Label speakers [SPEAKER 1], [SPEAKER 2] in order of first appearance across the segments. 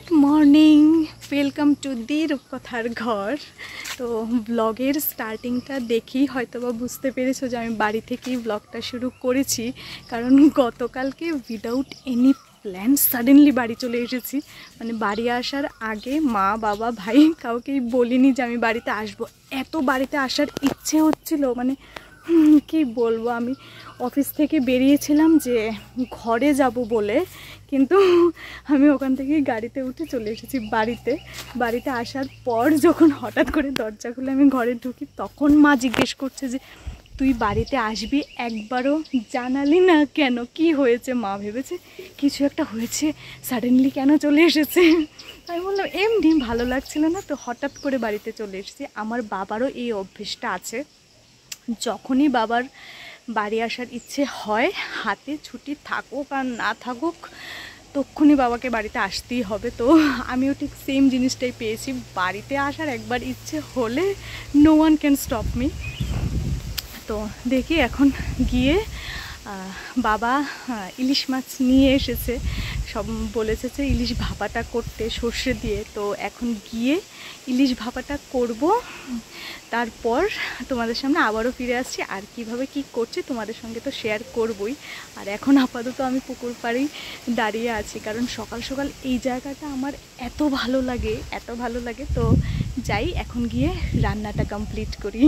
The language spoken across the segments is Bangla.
[SPEAKER 1] Good morning welcome to the रूपकथार घर। तो ब्लगेर स्टार्टिंगटा देखी हयतोबा बुझते पेरेछो जे आमी बाड़ी थेकेई ब्लगटा शुरू करेছি, कारण गतकालके उइदाउट एनी प्लान साडेनली बाड़ी चले एसेছি। মানে বাড়ি আসার আগে মা বাবা ভাই কাউকেই বলিনি যে আমি বাড়িতে আসবো। এত বাড়িতে আসার ইচ্ছে হচ্ছিল, মানে কি বলবো, আমি অফিস থেকে বেরিয়েছিলাম যে ঘরে যাব বলে, কিন্তু আমি ওখান থেকে গাড়িতে উঠে চলে এসেছি বাড়িতে। বাড়িতে আসার পর যখন হঠাৎ করে দরজা খুলে আমি ঘরে ঢুকি, তখন মা জিজ্ঞেস করছে যে তুই বাড়িতে আসবি, একবারও জানালি না কেন, কি হয়েছে? মা ভেবেছে কিছু একটা হয়েছে, সাডেনলি কেন চলে এসেছে। আমি বললাম এমনি ভালো লাগছিল না, তো হঠাৎ করে বাড়িতে চলে এসেছি। আমার বাবারও এই অভ্যেসটা আছে, যখনই বাবার বাড়ি আসার ইচ্ছে হয়, হাতে ছুটি থাকুক আর না থাকুক, তখনই বাবাকে বাড়িতে আসতেই হবে। তো আমিও ঠিক সেম জিনিসটাই পেয়েছি, বাড়িতে আসার একবার ইচ্ছে হলে no one can stop me. তো দেখি এখন গিয়ে বাবা ইলিশ মাছ নিয়ে এসেছে, সব বলেছে যে ইলিশ ভাপাটা করতে সর্ষে দিয়ে। তো এখন গিয়ে ইলিশ ভাপাটা করব, তারপর তোমাদের সামনে আবারও ফিরে আসছি। আর কিভাবে কি করছি তোমাদের সঙ্গে তো শেয়ার করবই। আর এখন আপাতত আমি পুকুর পাড়েই দাঁড়িয়ে আছি, কারণ সকাল সকাল এই জায়গাটা আমার এত ভালো লাগে, এত ভালো লাগে। তো যাই, এখন গিয়ে রান্নাটা কমপ্লিট করি।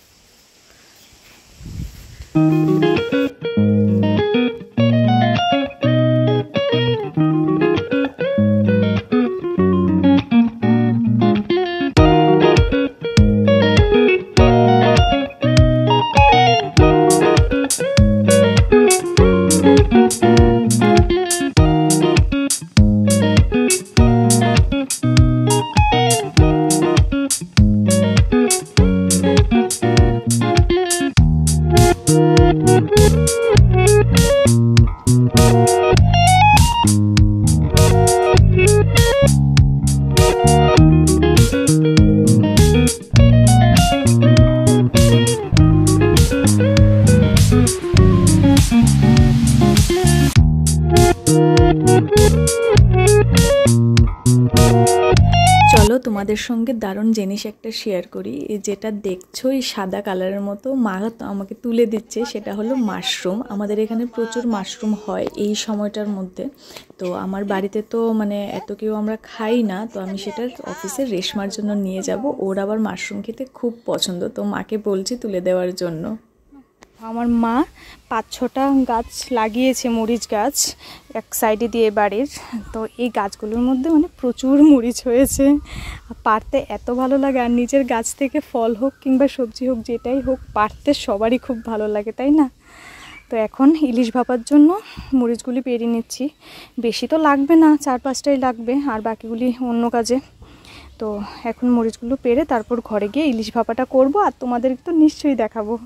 [SPEAKER 1] চলো তোমাদের সঙ্গে দারুণ জিনিস একটা শেয়ার করি। যেটা দেখছো এই সাদা কালারের মতো মা আমাকে তুলে দিচ্ছে, সেটা হলো মাশরুম। আমাদের এখানে প্রচুর মাশরুম হয় এই সময়টার মধ্যে। তো আমার বাড়িতে তো মানে এত কেউ আমরা খাই না, তো আমি সেটা অফিসে রেশমার জন্য নিয়ে যাব। ওর আবার মাশরুম খেতে খুব পছন্দ, তো মাকে বলছি তুলে দেওয়ার জন্য। আমার মা 5-6টা গাছ লাগিয়েছে, মরিচ গাছ এক সাইডে দিয়ে বাড়ির। তো এই গাছগুলোর মধ্যে মানে প্রচুর মরিচ হয়েছে, পাড়তে এত ভালো লাগে। আর নিজের গাছ থেকে ফল হোক কিংবা সবজি হোক, যেটাই হোক, পাড়তে সবারই খুব ভালো লাগে, তাই না? তো এখন ইলিশ ভাপার জন্য মরিচগুলি পেরে নিচ্ছি। বেশি তো লাগবে না, 4-5টাই লাগবে, আর বাকিগুলি অন্য কাজে। তো এখন মরিচগুলো পেরে তারপর ঘরে গিয়ে ইলিশ ভাপাটা করব, আর তোমাদের তো নিশ্চয়ই দেখাবো।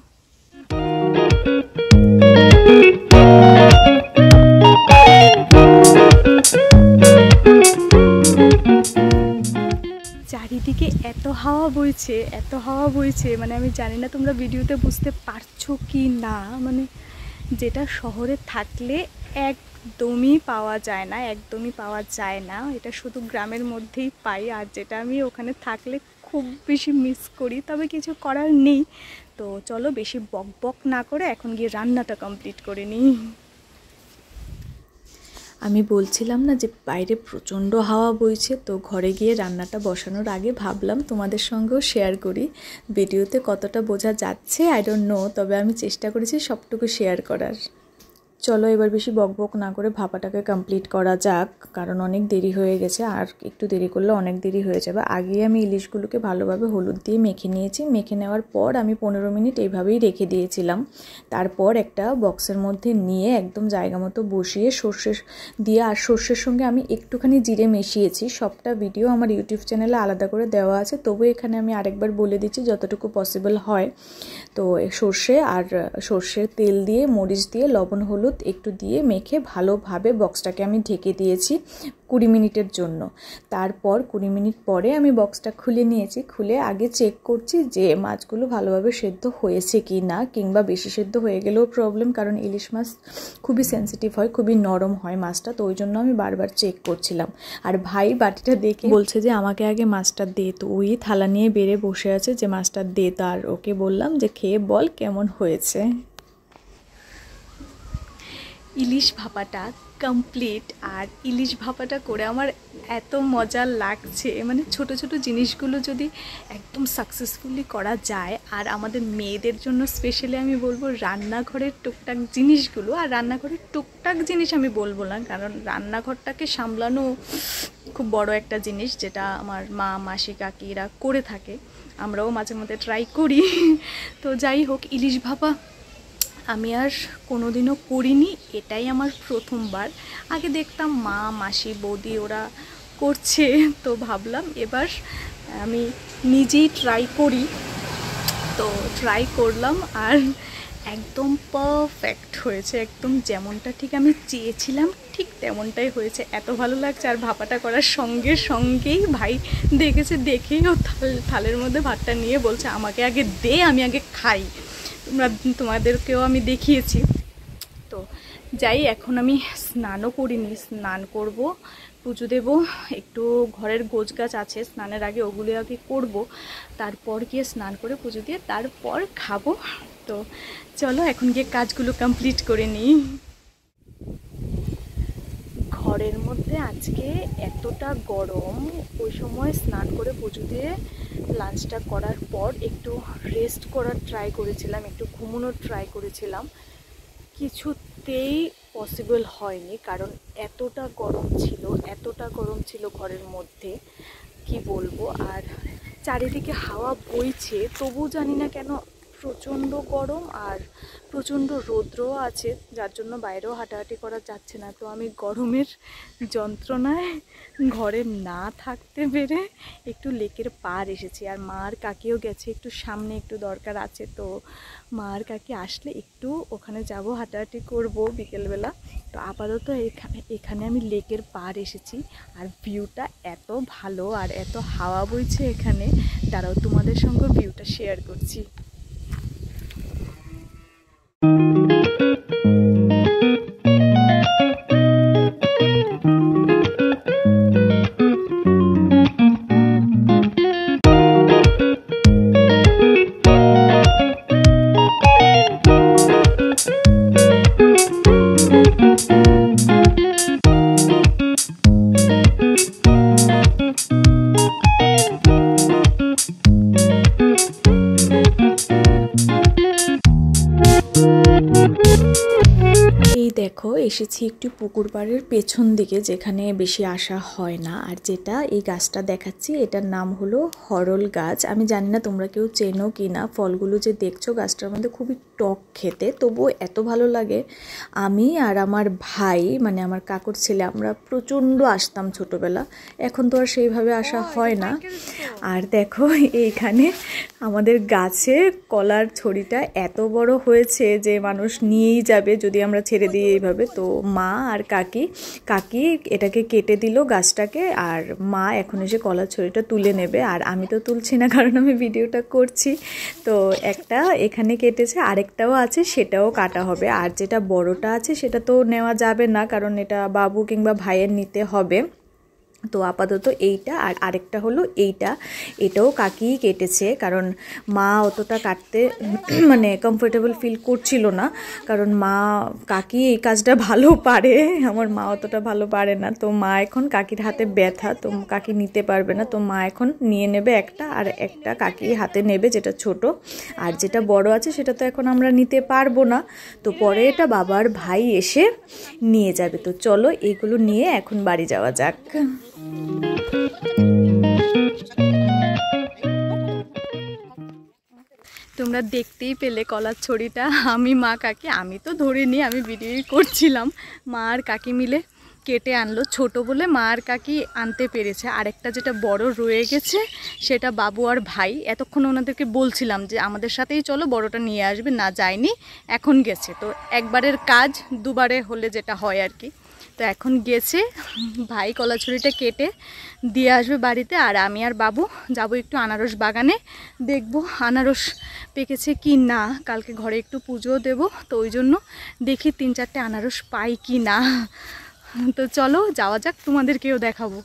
[SPEAKER 1] চারিদিকে এত হাওয়া বইছে, এত হাওয়া বইছে, মানে আমি জানি না তোমরা ভিডিওতে বুঝতে পারছো কি না। মানে যেটা শহরে থাকলে একদমই পাওয়া যায় না, একদমই পাওয়া যায় না, এটা শুধু গ্রামের মধ্যেই পাই। আর যেটা আমি ওখানে থাকলে খুব বেশি মিস করি, তবে কিছু করার নেই। তো চলো বেশি বক বক না করে এখন গিয়ে রান্নাটা কমপ্লিট করে নিই। আমি বলছিলাম না যে বাইরে প্রচণ্ড হাওয়া বইছে, তো ঘরে গিয়ে রান্নাটা বসানোর আগে ভাবলাম তোমাদের সঙ্গেও শেয়ার করি। ভিডিওতে কতটা বোঝা যাচ্ছে আই ডোন্ট নো, তবে আমি চেষ্টা করেছি সবটুকু শেয়ার করার। চলো এবার বেশি বকবক না করে ভাপাটাকে কমপ্লিট করা যাক, কারণ অনেক দেরি হয়ে গেছে, আর একটু দেরি করলে অনেক দেরি হয়ে যাবে। আগে আমি ইলিশগুলোকে ভালোভাবে হলুদ দিয়ে মেখে নিয়েছি। মেখে নেওয়ার পর আমি 15 মিনিট এইভাবেই রেখে দিয়েছিলাম। তারপর একটা বক্সের মধ্যে নিয়ে একদম জায়গা মতো বসিয়ে সর্ষে দিয়ে, আর সর্ষের সঙ্গে আমি একটুখানি জিরে মিশিয়েছি। সবটা ভিডিও আমার ইউটিউব চ্যানেলে আলাদা করে দেওয়া আছে, তবু এখানে আমি আরেকবার বলে দিচ্ছি যতটুকু পসিবল হয়। তো সর্ষে আর সর্ষের তেল দিয়ে, মরিচ দিয়ে, লবণ হলুদ
[SPEAKER 2] হলুদ একটু দিয়ে মেখে ভালোভাবে বক্সটাকে আমি ঢেকে দিয়েছি 20 মিনিটের জন্য। তারপর 20 মিনিট পরে আমি বক্সটা খুলে নিয়েছি। খুলে আগে চেক করছি যে মাছগুলো ভালোভাবে সেদ্ধ হয়েছে কি না, কিংবা বেশি সেদ্ধ হয়ে গেলেও প্রবলেম, কারণ ইলিশ মাছ খুবই সেন্সিটিভ হয়, খুবই নরম হয় মাছটা, তো ওই জন্য আমি বারবার চেক করছিলাম। আর ভাই বাটিটা দেখে বলছে যে আমাকে আগে মাছটা দে, তো ওই থালা নিয়ে বেড়ে বসে আছে যে মাছটা দে, তার ওকে বললাম যে খেয়ে বল কেমন হয়েছে।
[SPEAKER 1] ইলিশ ভাপাটা কমপ্লিট। আর ইলিশ ভাপাটা করে আমার এত মজা লাগছে, মানে ছোট ছোট জিনিসগুলো যদি একদম সাকসেসফুলি করা যায়, আর আমাদের মেয়েদের জন্য স্পেশালি আমি বলবো রান্নাঘরের টুকটাক জিনিসগুলো, আর রান্নাঘরের টুকটাক জিনিস আমি বলবো না, কারণ রান্নাঘরটাকে সামলানো খুব বড় একটা জিনিস, যেটা আমার মা মাসি কাকিরা করে থাকে, আমরাও মাঝে মধ্যে ট্রাই করি। তো যাই হোক, ইলিশ ভাপা আমি আর কোনোদিনও করিনি, এটাই আমার প্রথমবার। আগে দেখতাম মা মাসি বৌদি ওরা করছে, তো ভাবলাম এবার আমি নিজেই ট্রাই করি। তো ট্রাই করলাম আর একদম পারফেক্ট হয়েছে, একদম যেমনটা ঠিক আমি চেয়েছিলাম ঠিক তেমনটাই হয়েছে। এত ভালো লাগছে। আর ভাপাটা করার সঙ্গে সঙ্গেই ভাই দেখেছে, দেখেই ও থালের মধ্যে ভাতটা নিয়ে বলছে আমাকে আগে দে, আমি আগে খাই। তোমাদেরকেও আমি দেখিয়েছি। তো যাই, এখন আমি স্নানও করিনি, স্নান করব, পুজো দেব, একটু ঘরের গোছগাছ আছে, স্নানের আগে ওগুলো আগে করব, তারপর গিয়ে স্নান করে পুজো দিয়ে তারপর খাবো। তো চলো এখন গিয়ে কাজগুলো কমপ্লিট করে নিই। ঘরের মধ্যে আজকে এতটা গরম, ওই সময় স্নান করে পুজো দিয়ে লাঞ্চটা করার পর একটু রেস্ট করার ট্রাই করেছিলাম, একটু ঘুমানোর ট্রাই করেছিলাম, কিছুতেই পসিবল হয়নি, কারণ এতটা গরম ছিল ঘরের মধ্যে, কি বলবো। আর চারিদিকে হাওয়া বইছে, তবু জানি না কেন প্রচণ্ড গরম আর প্রচণ্ড রৌদ্রও আছে, যার জন্য বাইরেও হাঁটাহাঁটি করা যাচ্ছে না। তো আমি গরমের যন্ত্রণায় ঘরে না থাকতে পেরে একটু লেকের পার এসেছি। আর মা আর কাকিও গেছে, একটু সামনে একটু দরকার আছে, তো মা আর কাকি আসলে একটু ওখানে যাব, হাঁটাহাঁটি করব বিকেলবেলা। তো আপাতত এখানে আমি লেকের পার এসেছি, আর ভিউটা এত ভালো আর এত হাওয়া বইছে এখানে, তারাও তোমাদের সঙ্গে ভিউটা শেয়ার করছি।
[SPEAKER 2] দেখো এসেছি একটু পুকুর পাড়ের পেছন দিকে, যেখানে বেশি আসা হয় না। আর যেটা এই গাছটা দেখাচ্ছি এটার নাম হলো হরল গাছ। আমি জানি না তোমরা কেউ চেনো কি না। ফলগুলো যে দেখছো গাছটার মধ্যে খুবই টক খেতে, তবুও এত ভালো লাগে। আমি আর আমার ভাই, মানে আমার কাকুর ছেলে, আমরা প্রচণ্ড আসতাম ছোটোবেলা, এখন তো আর সেইভাবে আসা হয় না। আর দেখো এইখানে আমাদের গাছে কলার ছড়িটা এত বড় হয়েছে যে মানুষ নিয়েই যাবে যদি আমরা ছেড়ে দিই এইভাবে। তো মা আর কাকি এটাকে কেটে দিল গাছটাকে, আর মা এখন এসে কলার ছড়িটা তুলে নেবে। আর আমি তো তুলছি না, কারণ আমি ভিডিওটা করছি। তো একটা এখানে কেটেছে, আরেকটাও আছে, সেটাও কাটা হবে। আর যেটা বড়টা আছে সেটা তো নেওয়া যাবে না, কারণ এটা বাবু কিংবা ভাইয়ের নিতে হবে। তো আপাতত এইটা, আর আরেকটা হলো এটাও কাকিই কেটেছে, কারণ মা অতটা কাটতে মানে কমফোর্টেবল ফিল করছিল না, কারণ কাকি এই কাজটা ভালো পারে, আমার মা অতটা ভালো পারে না। তো মা এখন, কাকির হাতে ব্যথা, তো কাকি নিতে পারবে না, তো মা এখন নিয়ে নেবে একটা, আর একটা কাকির হাতে নেবে যেটা ছোট, আর যেটা বড় আছে সেটা তো এখন আমরা নিতে পারবো না। তো পরে এটা বাবার ভাই এসে নিয়ে যাবে। তো চলো এইগুলো নিয়ে এখন বাড়ি যাওয়া যাক।
[SPEAKER 1] তোমরা দেখতেই পেলে কলার ছড়িটা আমি মা কাকি, আমি তো ধরিনি, আমি ভিডিও করছিলাম, মা আর কাকি মিলে কেটে আনলো, ছোট বলে মা আর কাকি আনতে পেরেছে। আরেকটা যেটা বড় রয়ে গেছে সেটা বাবু আর ভাই, এতক্ষণ ওনাদেরকে বলছিলাম যে আমাদের সাথেই চলো, বড়টা নিয়ে আসবে, না যায়নি, এখন গেছে। তো একবারের কাজ দুবারে হলে যেটা হয় আর কি। তো এখন গেছে, ভাই কলা ছুরিটা কেটে দিয়ে আসবে বাড়িতে, আর আমি আর বাবু যাব একটু আনারস বাগানে, দেখব আনারস পেকেছে কি না। কালকে ঘরে একটু পুজো দেব, তো ওই জন্য দেখি 3-4টে আনারস পাই কি না। তো চলো যাওয়া যাক, তোমাদেরকেও দেখাবো।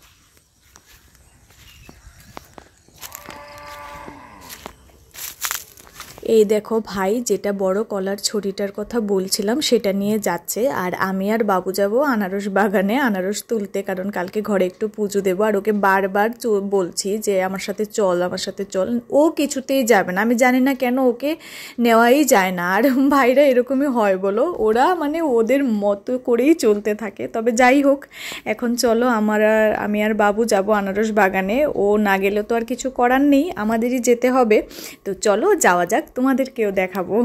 [SPEAKER 2] এই দেখো ভাই যেটা বড় কলার ছড়িটার কথা বলছিলাম সেটা নিয়ে যাচ্ছে, আর আমি আর বাবু যাব আনারস বাগানে আনারস তুলতে, কারণ কালকে ঘরে একটু পুজো দেবো। আর ওকে বারবার বলছি যে আমার সাথে চল, আমার সাথে চল, ও কিছুতেই যাবে না। আমি জানি না কেন, ওকে নেওয়াই যায় না। আর ভাইরা এরকমই হয় বলো, ওরা মানে ওদের মতো করেই চলতে থাকে। তবে যাই হোক, এখন চলো আমি আর বাবু যাব আনারস বাগানে। ও না গেলে তো আর কিছু করার নেই, আমাদেরই যেতে হবে। তো চলো যাওয়া যাক, তোমাদেরকেও দেখাবো।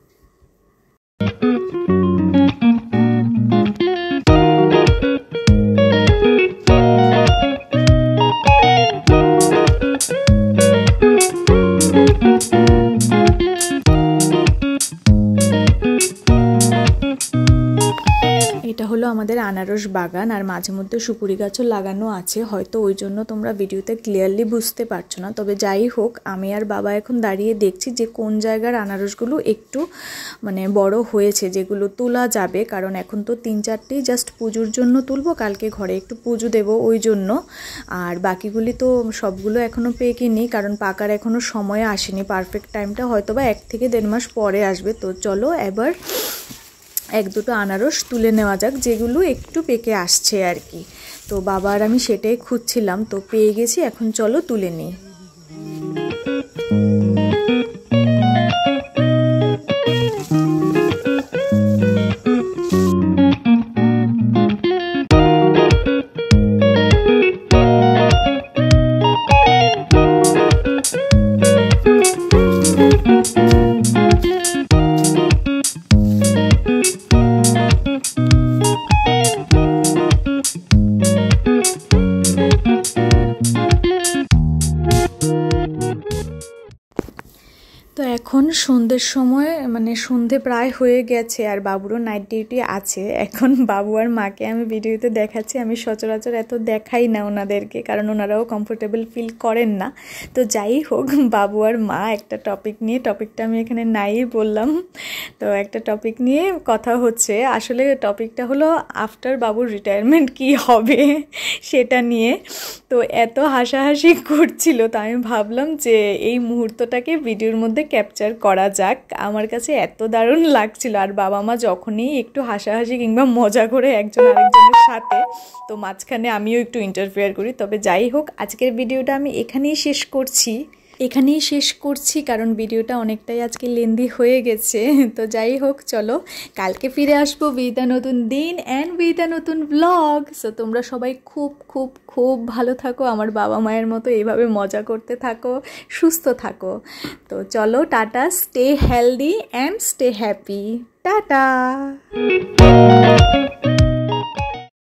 [SPEAKER 2] এটা হলো আমাদের আনারস বাগান, আর মাঝে মধ্যে সুপুরি গাছও লাগানো আছে, হয়তো ওই জন্য তোমরা ভিডিওতে ক্লিয়ারলি বুঝতে পারছো না। তবে যাই হোক, আমি আর বাবা এখন দাঁড়িয়ে দেখছি যে কোন জায়গার আনারসগুলো একটু মানে বড় হয়েছে, যেগুলো তোলা যাবে। কারণ এখন তো 3-4টেই জাস্ট পুজোর জন্য তুলবো, কালকে ঘরে একটু পুজো দেবো ওই জন্য। আর বাকিগুলি তো সবগুলো এখনও পেকেনি, কারণ পাকার এখনও সময় আসেনি। পারফেক্ট টাইমটা হয়তো বা 1 থেকে 1.5 মাস পরে আসবে। তো চলো এবার 1-2টো আনারস তুলে নেওয়া যাক, যেগুলো একটু পেকে আসছে আর কি। তো বাবা আর আমি সেটাই খুঁজছিলাম, তো পেয়ে গেছি, এখন চলো তুলে নিই। তো এখন সন্ধ্যের সময়, মানে সন্ধে প্রায় হয়ে গেছে, আর বাবুরও নাইট ডিউটি আছে। এখন বাবু আর মাকে আমি ভিডিওতে দেখাচ্ছি, আমি সচরাচর এত দেখাই না ওনাদেরকে, কারণ ওনারাও কমফোর্টেবল ফিল করেন না। তো যাই হোক, বাবু আর মা একটা টপিক নিয়ে, টপিকটা আমি এখানে নাই বললাম, তো একটা টপিক নিয়ে কথা হচ্ছে। আসলে টপিকটা হলো আফটার বাবুর রিটায়ারমেন্ট কি হবে সেটা নিয়ে। তো এত হাসাহাসি করছিল, তো আমি ভাবলাম যে এই মুহূর্তটাকে ভিডিওর মধ্যে ক্যাপচার করা যাক। আমার কাছে এত দারুণ লাগছিল। আর বাবা মা যখনই একটু হাসাহাসি কিংবা মজা করে একজন আরেকজনের সাথে, তো মাঝখানে আমিও একটু ইন্টারফেয়ার করি। তবে যাই হোক, আজকের ভিডিওটা আমি এখানেই শেষ করছি, কারণ ভিডিওটা অনেকটাই আজকে লেন্দি হয়ে গেছে। তো যাই হোক, চলো কালকে ফিরে আসবো উইথ আ নতুন দিন অ্যান্ড উইথ আ নতুন ব্লগ। সো তোমরা সবাই খুব খুব খুব ভালো থাকো, আমার বাবা মায়ের মতো এইভাবে মজা করতে থাকো, সুস্থ থাকো। তো চলো tata, stay healthy and stay happy, tata.